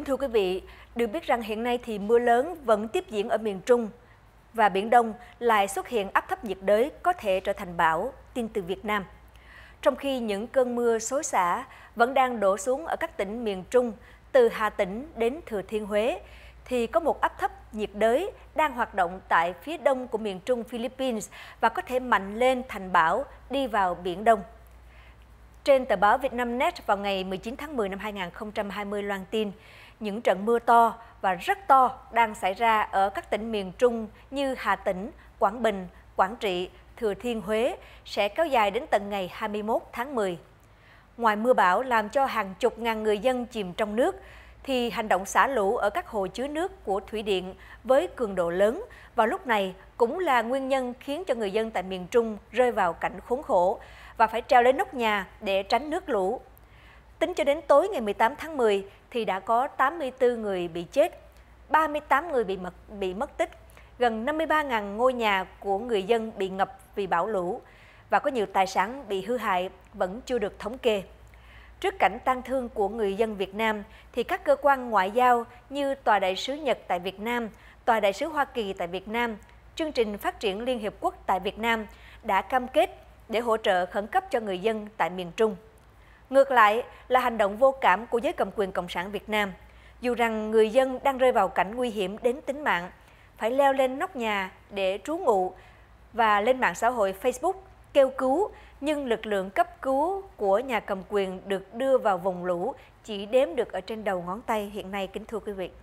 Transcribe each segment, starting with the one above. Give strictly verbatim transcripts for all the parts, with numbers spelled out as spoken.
Kính thưa quý vị, được biết rằng hiện nay thì mưa lớn vẫn tiếp diễn ở miền Trung và Biển Đông lại xuất hiện áp thấp nhiệt đới có thể trở thành bão, tin từ Việt Nam. Trong khi những cơn mưa xối xả vẫn đang đổ xuống ở các tỉnh miền Trung từ Hà Tĩnh đến Thừa Thiên Huế, thì có một áp thấp nhiệt đới đang hoạt động tại phía đông của miền Trung Philippines và có thể mạnh lên thành bão đi vào Biển Đông. Trên tờ báo Vietnamnet vào ngày mười chín tháng mười năm hai nghìn không trăm hai mươi loan tin, những trận mưa to và rất to đang xảy ra ở các tỉnh miền Trung như Hà Tĩnh, Quảng Bình, Quảng Trị, Thừa Thiên Huế sẽ kéo dài đến tận ngày hai mươi mốt tháng mười. Ngoài mưa bão làm cho hàng chục ngàn người dân chìm trong nước, thì hành động xả lũ ở các hồ chứa nước của thủy điện với cường độ lớn vào lúc này cũng là nguyên nhân khiến cho người dân tại miền Trung rơi vào cảnh khốn khổ và phải treo lên nóc nhà để tránh nước lũ. Tính cho đến tối ngày mười tám tháng mười thì đã có tám mươi tư người bị chết, ba mươi tám người bị mất, bị mất tích, gần năm mươi ba nghìn ngôi nhà của người dân bị ngập vì bão lũ và có nhiều tài sản bị hư hại vẫn chưa được thống kê. Trước cảnh tang thương của người dân Việt Nam, thì các cơ quan ngoại giao như Tòa đại sứ Nhật tại Việt Nam, Tòa đại sứ Hoa Kỳ tại Việt Nam, Chương trình Phát triển Liên Hiệp Quốc tại Việt Nam đã cam kết để hỗ trợ khẩn cấp cho người dân tại miền Trung. Ngược lại là hành động vô cảm của giới cầm quyền Cộng sản Việt Nam. Dù rằng người dân đang rơi vào cảnh nguy hiểm đến tính mạng, phải leo lên nóc nhà để trú ngụ và lên mạng xã hội Facebook kêu cứu, nhưng lực lượng cấp cứu của nhà cầm quyền được đưa vào vùng lũ chỉ đếm được ở trên đầu ngón tay hiện nay, kính thưa quý vị.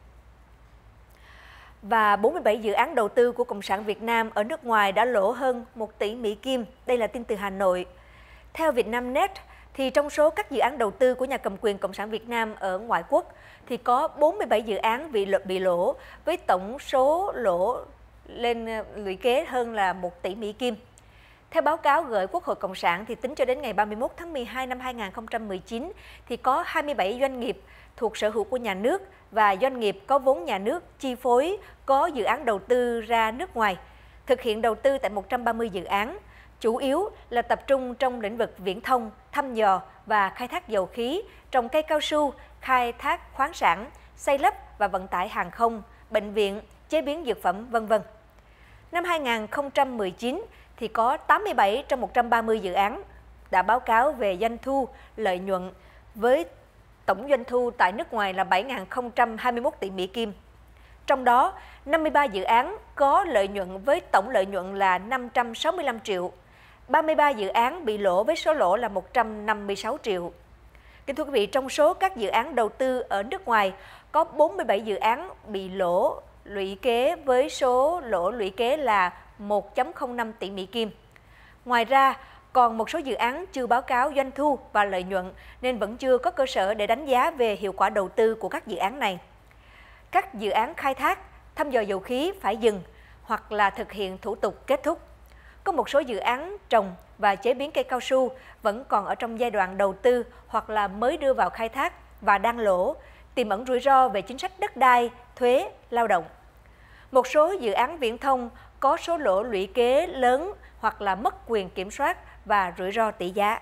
Và bốn mươi bảy dự án đầu tư của Cộng sản Việt Nam ở nước ngoài đã lỗ hơn một tỷ Mỹ Kim. Đây là tin từ Hà Nội. Theo Vietnamnet, thì trong số các dự án đầu tư của nhà cầm quyền Cộng sản Việt Nam ở ngoại quốc, thì có bốn mươi bảy dự án bị bị lỗ với tổng số lỗ lên lũy kế hơn là một tỷ Mỹ Kim. Theo báo cáo gửi Quốc hội Cộng sản, thì tính cho đến ngày ba mươi mốt tháng mười hai năm hai nghìn không trăm mười chín, thì có hai mươi bảy doanh nghiệp thuộc sở hữu của nhà nước và doanh nghiệp có vốn nhà nước chi phối có dự án đầu tư ra nước ngoài, thực hiện đầu tư tại một trăm ba mươi dự án, chủ yếu là tập trung trong lĩnh vực viễn thông, thăm dò và khai thác dầu khí, trồng cây cao su, khai thác khoáng sản, xây lắp và vận tải hàng không, bệnh viện, chế biến dược phẩm, vân vân. Năm hai nghìn không trăm mười chín, thì có tám mươi bảy trong một trăm ba mươi dự án đã báo cáo về doanh thu, lợi nhuận với tổng doanh thu tại nước ngoài là bảy nghìn không trăm hai mươi mốt tỷ Mỹ Kim. Trong đó, năm mươi ba dự án có lợi nhuận với tổng lợi nhuận là năm trăm sáu mươi lăm triệu, ba mươi ba dự án bị lỗ với số lỗ là một trăm năm mươi sáu triệu. Kính thưa quý vị, trong số các dự án đầu tư ở nước ngoài, có bốn mươi bảy dự án bị lỗ lũy kế với số lỗ lũy kế là một phẩy không năm tỷ Mỹ Kim. Ngoài ra, còn một số dự án chưa báo cáo doanh thu và lợi nhuận nên vẫn chưa có cơ sở để đánh giá về hiệu quả đầu tư của các dự án này. Các dự án khai thác, thăm dò dầu khí phải dừng hoặc là thực hiện thủ tục kết thúc. Có một số dự án trồng và chế biến cây cao su vẫn còn ở trong giai đoạn đầu tư hoặc là mới đưa vào khai thác và đang lỗ, tiềm ẩn rủi ro về chính sách đất đai, thuế, lao động. Một số dự án viễn thông có số lỗ lũy kế lớn hoặc là mất quyền kiểm soát và rủi ro tỷ giá.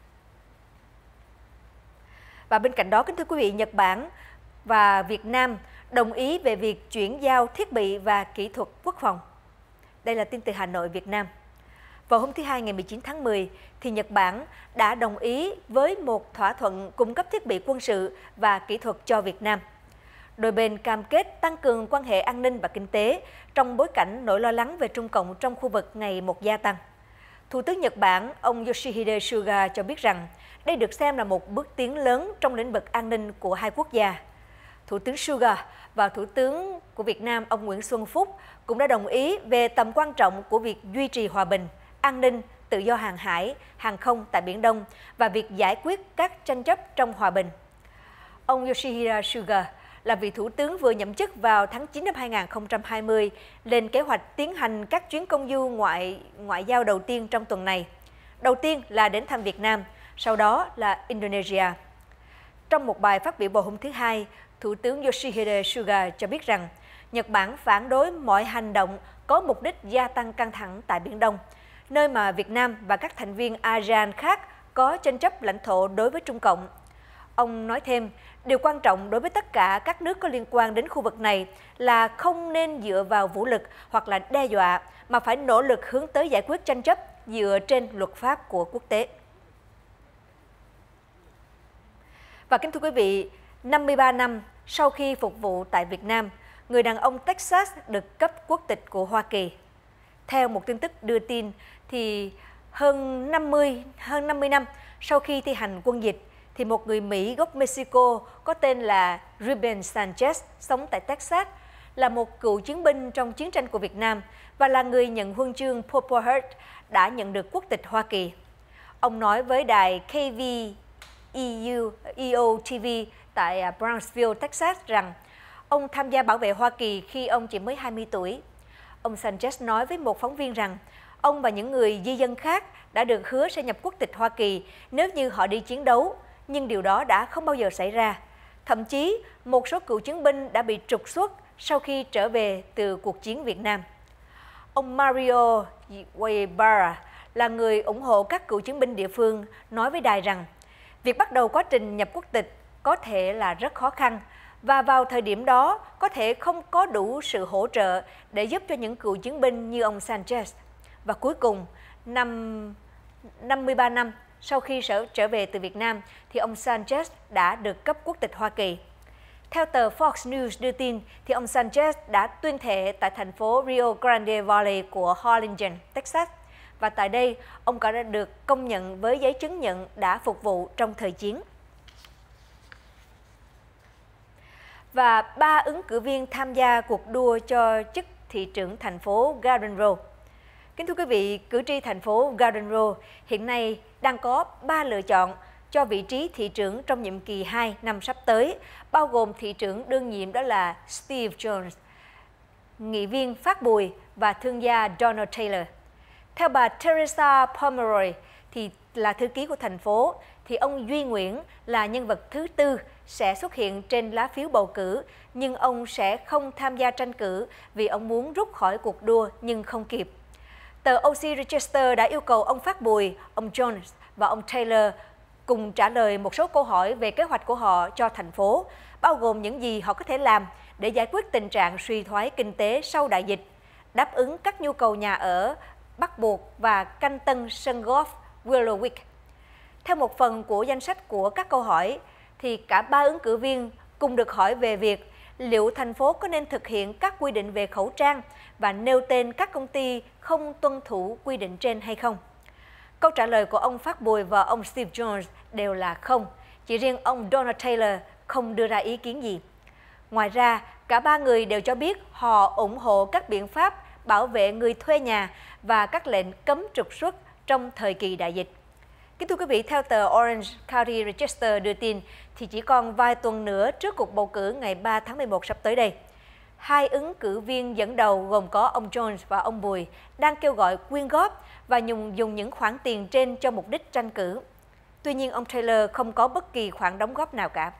Và bên cạnh đó, kính thưa quý vị, Nhật Bản và Việt Nam đồng ý về việc chuyển giao thiết bị và kỹ thuật quốc phòng. Đây là tin từ Hà Nội, Việt Nam. Vào hôm thứ Hai ngày mười chín tháng mười, thì Nhật Bản đã đồng ý với một thỏa thuận cung cấp thiết bị quân sự và kỹ thuật cho Việt Nam. Đôi bên cam kết tăng cường quan hệ an ninh và kinh tế trong bối cảnh nỗi lo lắng về Trung Cộng trong khu vực ngày một gia tăng. Thủ tướng Nhật Bản, ông Yoshihide Suga cho biết rằng đây được xem là một bước tiến lớn trong lĩnh vực an ninh của hai quốc gia. Thủ tướng Suga và Thủ tướng của Việt Nam, ông Nguyễn Xuân Phúc, cũng đã đồng ý về tầm quan trọng của việc duy trì hòa bình, an ninh, tự do hàng hải, hàng không tại Biển Đông và việc giải quyết các tranh chấp trong hòa bình. Ông Yoshihide Suga là vị thủ tướng vừa nhậm chức vào tháng chín năm hai nghìn không trăm hai mươi, lên kế hoạch tiến hành các chuyến công du ngoại ngoại giao đầu tiên trong tuần này. Đầu tiên là đến thăm Việt Nam, sau đó là Indonesia. Trong một bài phát biểu vào hôm thứ Hai, Thủ tướng Yoshihide Suga cho biết rằng Nhật Bản phản đối mọi hành động có mục đích gia tăng căng thẳng tại Biển Đông, nơi mà Việt Nam và các thành viên a sê an khác có tranh chấp lãnh thổ đối với Trung Cộng. Ông nói thêm, điều quan trọng đối với tất cả các nước có liên quan đến khu vực này là không nên dựa vào vũ lực hoặc là đe dọa, mà phải nỗ lực hướng tới giải quyết tranh chấp dựa trên luật pháp của quốc tế. Và kính thưa quý vị, năm mươi ba năm sau khi phục vụ tại Việt Nam, người đàn ông Texas được cấp quốc tịch của Hoa Kỳ. Theo một tin tức đưa tin, thì hơn năm mươi, hơn năm mươi năm sau khi thi hành quân dịch, thì một người Mỹ gốc Mexico có tên là Ruben Sanchez sống tại Texas, là một cựu chiến binh trong chiến tranh của Việt Nam và là người nhận huân chương Purple Heart, đã nhận được quốc tịch Hoa Kỳ. Ông nói với đài K V E O T V tại Brownsville, Texas rằng ông tham gia bảo vệ Hoa Kỳ khi ông chỉ mới hai mươi tuổi. Ông Sanchez nói với một phóng viên rằng ông và những người di dân khác đã được hứa sẽ nhập quốc tịch Hoa Kỳ nếu như họ đi chiến đấu, nhưng điều đó đã không bao giờ xảy ra. Thậm chí, một số cựu chiến binh đã bị trục xuất sau khi trở về từ cuộc chiến Việt Nam. Ông Mario Guevara là người ủng hộ các cựu chiến binh địa phương, nói với đài rằng việc bắt đầu quá trình nhập quốc tịch có thể là rất khó khăn, và vào thời điểm đó có thể không có đủ sự hỗ trợ để giúp cho những cựu chiến binh như ông Sanchez. Và cuối cùng, năm năm mươi ba năm sau khi sở trở về từ Việt Nam, thì ông Sanchez đã được cấp quốc tịch Hoa Kỳ. Theo tờ Fox News đưa tin, thì ông Sanchez đã tuyên thệ tại thành phố Rio Grande Valley của Harlingen, Texas. Và tại đây, ông đã được công nhận với giấy chứng nhận đã phục vụ trong thời chiến. Và ba ứng cử viên tham gia cuộc đua cho chức thị trưởng thành phố Garden Grove. Kính thưa quý vị, cử tri thành phố Garden Grove hiện nay đang có ba lựa chọn cho vị trí thị trưởng trong nhiệm kỳ hai năm sắp tới, bao gồm thị trưởng đương nhiệm đó là Steve Jones, nghị viên Phát Bùi và thương gia Donald Taylor. Theo bà Teresa Pomeroy, thì là thư ký của thành phố, thì ông Duy Nguyễn là nhân vật thứ tư sẽ xuất hiện trên lá phiếu bầu cử, nhưng ông sẽ không tham gia tranh cử vì ông muốn rút khỏi cuộc đua nhưng không kịp. Tờ O C Register đã yêu cầu ông Phát Bùi, ông Jones và ông Taylor cùng trả lời một số câu hỏi về kế hoạch của họ cho thành phố, bao gồm những gì họ có thể làm để giải quyết tình trạng suy thoái kinh tế sau đại dịch, đáp ứng các nhu cầu nhà ở bắt buộc và canh tân sân golf Willowwick. Theo một phần của danh sách của các câu hỏi, thì cả ba ứng cử viên cùng được hỏi về việc liệu thành phố có nên thực hiện các quy định về khẩu trang và nêu tên các công ty không tuân thủ quy định trên hay không. Câu trả lời của ông Phát Bùi và ông Steve Jones đều là không, chỉ riêng ông Donald Taylor không đưa ra ý kiến gì. Ngoài ra, cả ba người đều cho biết họ ủng hộ các biện pháp bảo vệ người thuê nhà và các lệnh cấm trục xuất trong thời kỳ đại dịch. Kính thưa quý vị, theo tờ Orange County Register đưa tin, thì chỉ còn vài tuần nữa trước cuộc bầu cử ngày ba tháng mười một sắp tới đây, hai ứng cử viên dẫn đầu gồm có ông Jones và ông Bùi đang kêu gọi quyên góp và dùng, dùng những khoản tiền trên cho mục đích tranh cử. Tuy nhiên, ông Taylor không có bất kỳ khoản đóng góp nào cả.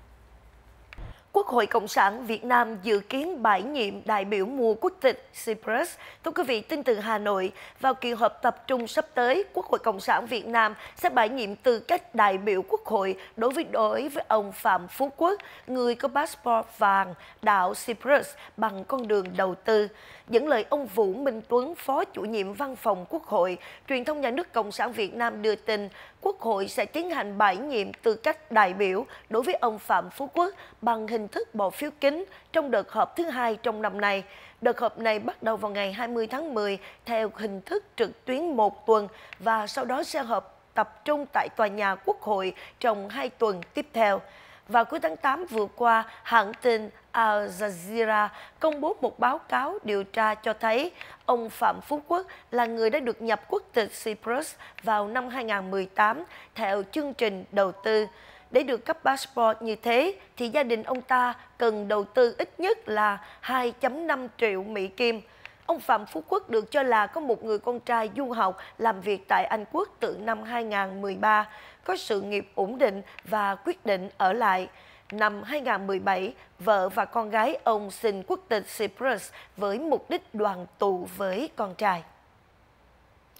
Quốc hội Cộng sản Việt Nam dự kiến bãi nhiệm đại biểu mua quốc tịch Cyprus. Thưa quý vị, tin từ Hà Nội, vào kỳ họp tập trung sắp tới, Quốc hội Cộng sản Việt Nam sẽ bãi nhiệm tư cách đại biểu Quốc hội đối với đối với ông Phạm Phú Quốc, người có passport vàng đảo Cyprus bằng con đường đầu tư. Dẫn lời ông Vũ Minh Tuấn, Phó Chủ nhiệm Văn phòng Quốc hội, Truyền thông Nhà nước Cộng sản Việt Nam đưa tin, Quốc hội sẽ tiến hành bãi nhiệm tư cách đại biểu đối với ông Phạm Phú Quốc bằng hình thức bỏ phiếu kín trong đợt họp thứ hai trong năm nay. Đợt họp này bắt đầu vào ngày hai mươi tháng mười theo hình thức trực tuyến một tuần và sau đó sẽ họp tập trung tại tòa nhà Quốc hội trong hai tuần tiếp theo. Vào cuối tháng tám vừa qua, hãng tin Al Jazeera công bố một báo cáo điều tra cho thấy ông Phạm Phú Quốc là người đã được nhập quốc tịch Cyprus vào năm hai nghìn không trăm mười tám theo chương trình đầu tư. Để được cấp passport như thế, thì gia đình ông ta cần đầu tư ít nhất là hai phẩy năm triệu Mỹ Kim. Ông Phạm Phú Quốc được cho là có một người con trai du học làm việc tại Anh Quốc từ năm hai nghìn không trăm mười ba, có sự nghiệp ổn định và quyết định ở lại. Năm hai nghìn không trăm mười bảy, vợ và con gái ông xin quốc tịch Cyprus với mục đích đoàn tụ với con trai.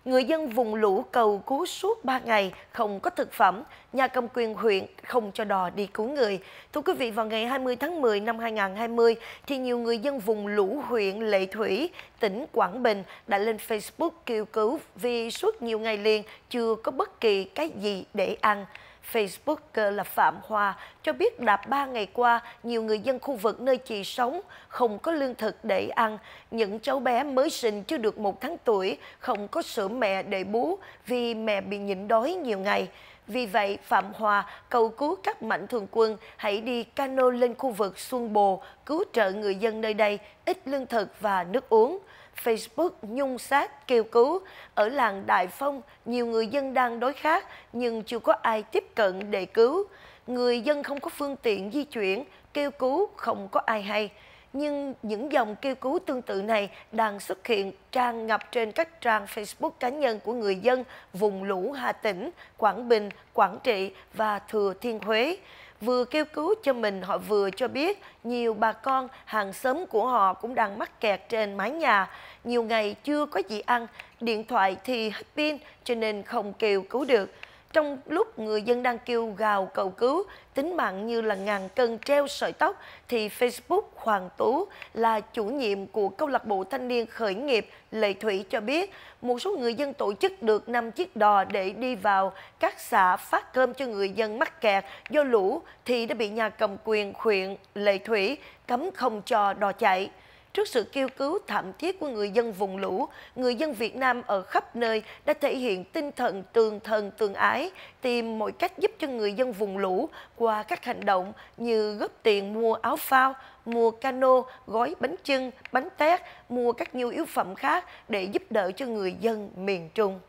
Người dân vùng lũ cầu cứu suốt ba ngày, không có thực phẩm, nhà cầm quyền huyện không cho đò đi cứu người. Thưa quý vị, vào ngày hai mươi tháng mười năm hai nghìn không trăm hai mươi, thì nhiều người dân vùng lũ huyện Lệ Thủy, tỉnh Quảng Bình đã lên Facebook kêu cứu vì suốt nhiều ngày liền chưa có bất kỳ cái gì để ăn. Facebooker là Phạm Hoa cho biết đã ba ngày qua, nhiều người dân khu vực nơi chị sống không có lương thực để ăn. Những cháu bé mới sinh chưa được một tháng tuổi không có sữa mẹ để bú vì mẹ bị nhịn đói nhiều ngày. Vì vậy, Phạm Hoa cầu cứu các mạnh thường quân hãy đi cano lên khu vực Xuân Bồ cứu trợ người dân nơi đây ít lương thực và nước uống. Facebook nhung xác kêu cứu. Ở làng Đại Phong, nhiều người dân đang đói khát nhưng chưa có ai tiếp cận để cứu. Người dân không có phương tiện di chuyển, kêu cứu không có ai hay. Nhưng những dòng kêu cứu tương tự này đang xuất hiện tràn ngập trên các trang Facebook cá nhân của người dân vùng lũ Hà Tĩnh, Quảng Bình, Quảng Trị và Thừa Thiên Huế. Vừa kêu cứu cho mình, họ vừa cho biết nhiều bà con, hàng xóm của họ cũng đang mắc kẹt trên mái nhà. Nhiều ngày chưa có gì ăn, điện thoại thì hết pin cho nên không kêu cứu được. Trong lúc người dân đang kêu gào cầu cứu, tính mạng như là ngàn cân treo sợi tóc, thì Facebook Hoàng Tú là chủ nhiệm của câu lạc bộ thanh niên khởi nghiệp Lệ Thủy cho biết, một số người dân tổ chức được năm chiếc đò để đi vào các xã phát cơm cho người dân mắc kẹt do lũ thì đã bị nhà cầm quyền huyện Lệ Thủy cấm không cho đò chạy. Trước sự kêu cứu thảm thiết của người dân vùng lũ, người dân Việt Nam ở khắp nơi đã thể hiện tinh thần tương thân tương ái, tìm mọi cách giúp cho người dân vùng lũ qua các hành động như góp tiền mua áo phao, mua cano, gói bánh chưng, bánh tét, mua các nhu yếu phẩm khác để giúp đỡ cho người dân miền Trung.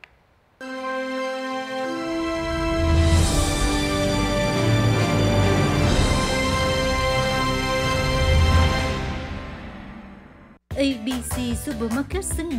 a bê xê Supermarket xứng